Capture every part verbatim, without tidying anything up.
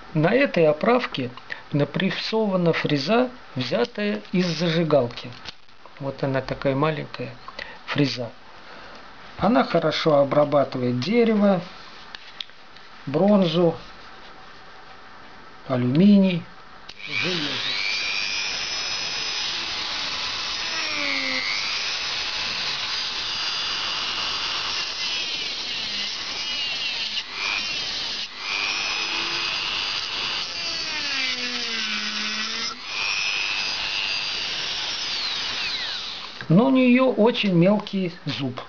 На этой оправке напрессована фреза, взятая из зажигалки. Вот она такая маленькая фреза. Она хорошо обрабатывает дерево, бронзу, алюминий, железо. Но у нее очень мелкий зуб.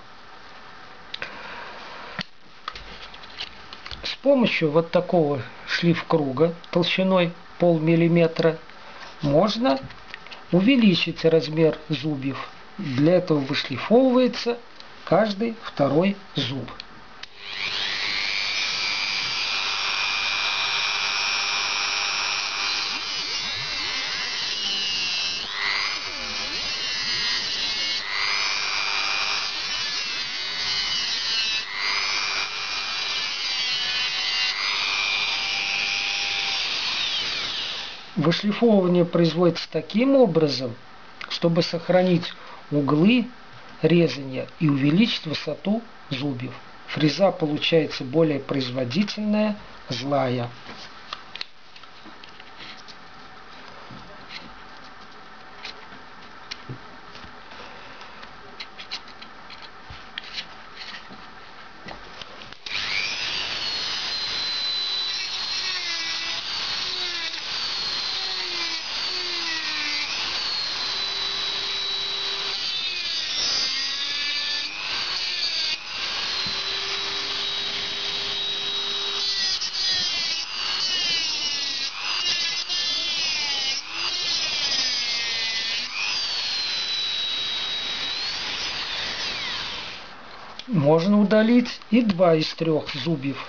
С помощью вот такого шлиф-круга толщиной полмиллиметра можно увеличить размер зубьев. Для этого вышлифовывается каждый второй зуб. Вышлифовывание производится таким образом, чтобы сохранить углы резания и увеличить высоту зубьев. Фреза получается более производительная, злая. Можно удалить и два из трех зубьев.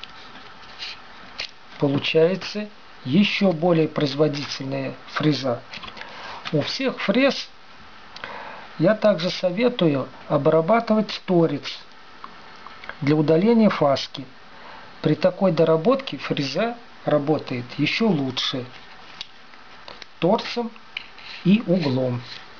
Получается еще более производительная фреза. У всех фрез я также советую обрабатывать торец для удаления фаски. При такой доработке фреза работает еще лучше торцем и углом.